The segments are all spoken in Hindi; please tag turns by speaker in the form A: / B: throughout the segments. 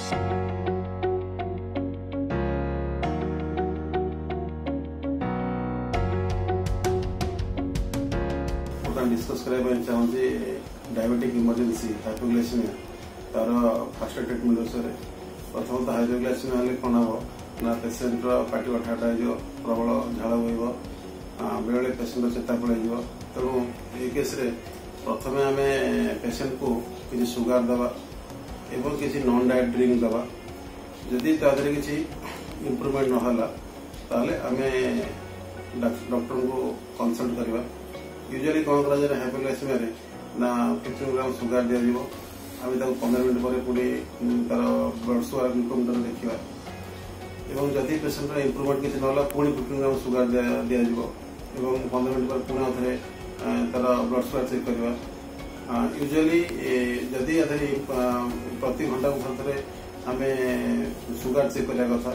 A: डिस्कस करने चाहूँगी डायबिटिक इमरजेंसी हाइपोग्लाइसेमिया तार फास्ट ट्रिटमेंट विषय प्रथम तो हाइपोग्लाइसेमिया हेल्ले कौन हम ना पेसेंट पाटी अठाटा हो प्रबल झाड़ बोब बेले पेसेंट चेता पड़े तेणु ये केस्रे प्रथम आम पेसेंट को किसी सुगार दवा एवं किसी नॉन डाइट ड्रिंक दवा जदि तादरे किसी इम्प्रूवमेंट नहला ताले आम डॉक्टर को कंसल्ट करवा। यूजुअली कौन कर हाइपोग्लाइसेमिया ना 15 ग्राम सुगार दि जाव आम 15 मिनट पर पुणी तार ब्लड सुगार ग्लूकोमीटर देखा एवं जदि पेसेंट इम्प्रूवमेंट किसी ना पुणी 15 ग्राम सुगार दि जाव 15 मिनट पर पुणी थे तार ब्लड सुगार चेक करवा। यूजुअली जदि प्रति घंटा को थे आम सुगार चेक करने कथा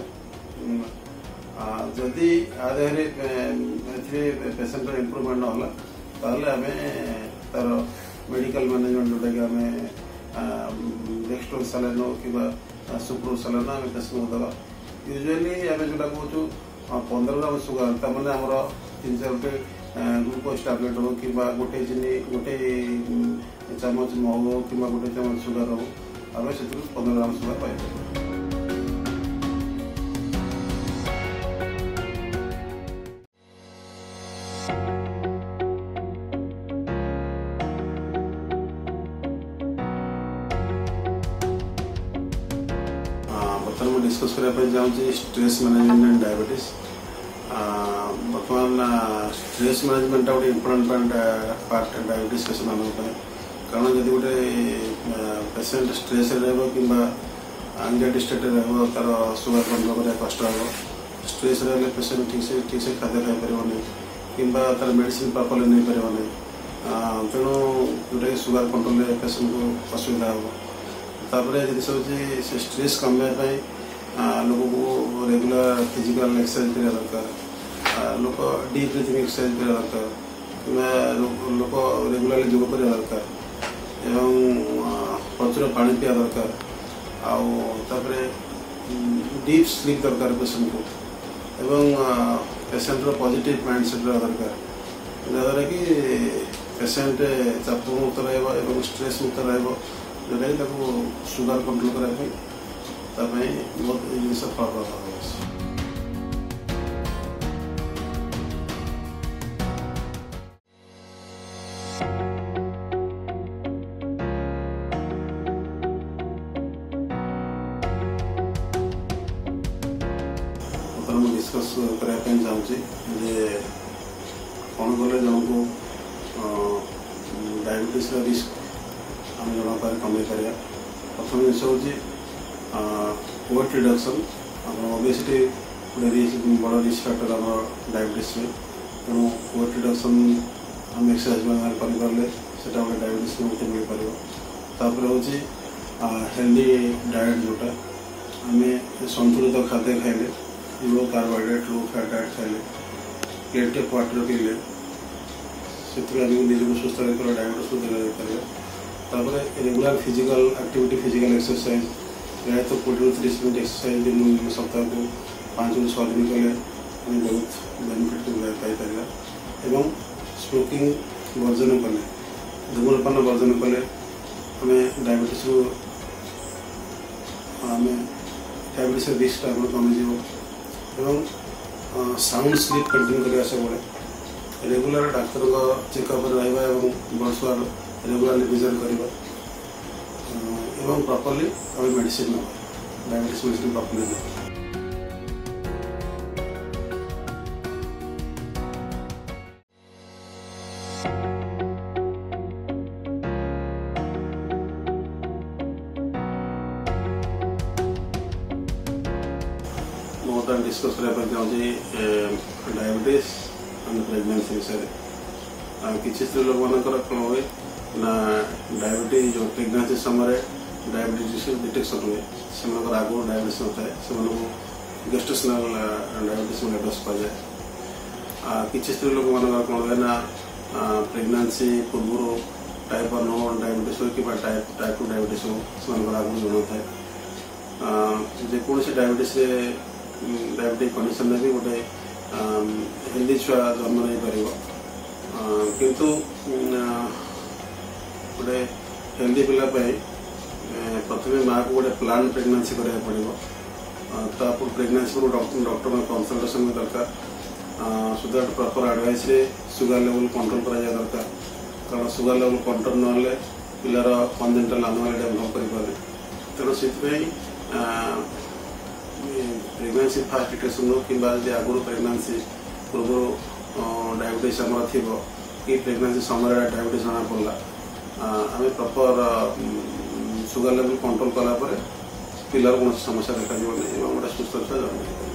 A: जदि आधे पेसेंट इम्प्रूवमेंट ना ताहले आम तार मेडिकल मैनेजमेंट जोटा कि आम डेक्स्ट्रो सालाइन कि सुप्रो सालाइन आम पेसेंट को दवा। यूजुअली आम जोटा कहूँ 15 ग्राम सुगार तमें आमर 3-4 ग्लूकोज टैबलेट हो कि गोटे चीनी गोटे चामच महू हो कि गोटे चामच सुगार हो आम से 15 ग्राम सुगार पाई। बर्तमान डिस्कस करने चाहूँगी स्ट्रेस मैनेजमेंट एंड डायबिटीज। बर्तमान स्ट्रेस मैनेजमेंट गोटे इम्पोर्टाट पार्ट डायबिटीज पेसेंट मानक कारण जब गोटे पेसेंट स्ट्रेस कि एंजाइटी स्टेट तार सुगार कंट्रोल करने कष्ट हो स्ट्रेस पेसेंट ठीक से खाद्य खाईपर कि तार मेडिसिन प्रॉपर्ली नहीं पार तेणु जोटा सुगार कंट्रोल पेसेंट को असुविधा हो। तापर जिस हूँ स्ट्रेस कमाई लोक को रेगुलर फिजिकल एक्सरसाइज करा दरकार लोक डीप ब्रीथिंग एक्सरसाइज करा दरकार कि लोक रेगुलरली योग करा दरकार प्रचुर पानी पिया दरकार आउे डीप स्लीप दरकार पेसेंट को एवं पेसेंट पॉजिटिव माइंडसेट रहा दरकार जहाँद्वारा कि पेसेंट चाप मुक्त रहा स्ट्रेस मुक्त रहा जोटा कि सुगार कंट्रोल करने बहुत जिस फल प्रभाव डिस्कस करने चाहूँगी कौन कले जन को डायबिटीज रिस्क आम जन पारे कमे पार। प्रथम जिस हूँ वेट रिडक्शन ओबेसिटी गोटे बड़ रिस्क फैक्टर आम डायबिटीज में तेणु वेट रिडक्शन आम एक्सरसाइज करें से डायबिटीज मुक्ति मिल पार। तापर हूँ हेल्दी डाएट जोटा आम संतुलित खाद्य खाइले low carbohydrate low fat diet खाइले प्लेट ऑफ वाटर पीले से निजक सुस्थ रखिए डायबिटीज को दूर रखिए। तापर regular physical activity physical exercise प्रायतः 20-30 मिनट एक्सरसाइज दिन सप्ताह को 5-6 दिन कले बहुत बेनिफिट पाइपर एवं स्मोकिंग वर्जन कले धूम्रपान वर्जन कले आम डायबिटीज को आम डायबिटीज रिस्क कमिज एवं साउंड स्लीप कंटिन्यू करने सब रेगुलर डाक्तर चेकअप रहा ब्लड सुगार रेगुलरली विजिट करवा एवं प्रॉपर्ली आम मेडिसिन ना डायबिटीज मेडिसिन प्रॉपर्ली ना। बहुत डिस्कस करने चाहूँगी डायबिटीज एंड प्रेगनेंसी विषय किसी स्त्री लोक मान कौन हुए ना डायबिटीज जो प्रेगनेंसी समय डायबिटीज डिटेक्शन हुए से आगु डायबिटीज न थाए से गेस्टेशनल डायबिटीज मेलेटस कहुए। किसी स्त्री लोक मान कौन हुए ना प्रेगनेंसी पूर्व टाइप 1 डायबिटीज हो कि टाइप 2 डायबिटीज हो से आगु जन थाए जेकोसी डायबिटीज डायबिटिक कंडीशन भी गोटे हेल्दी छुआ जन्म नहीं पार किंतु गोटे हेल्दी पिला प्रथम माँ को गोटे प्लान प्रेगनेंसी करा पड़ो प्रेगनेंसी को डॉक्टर में कंसल्टेशन में दरकार so that proper advice sugar level control करा दरकार कारण सुगर लेवल कंट्रोल ना पिलार कंजेनिटल एनोमाली डेभलप करें तेणु से प्रेगनेंसी फास्ट डिटेक्शन हो कि आगुरी प्रेगनेंसी पूर्व डायबिटीज आम थी कि प्रेगनेंसी समय डायबिटीज जना पड़ा आम प्रॉपर सुगर लेवल कंट्रोल कला पिलार कौन समस्या देखा गोटे सुस्थ छुआ जन्म।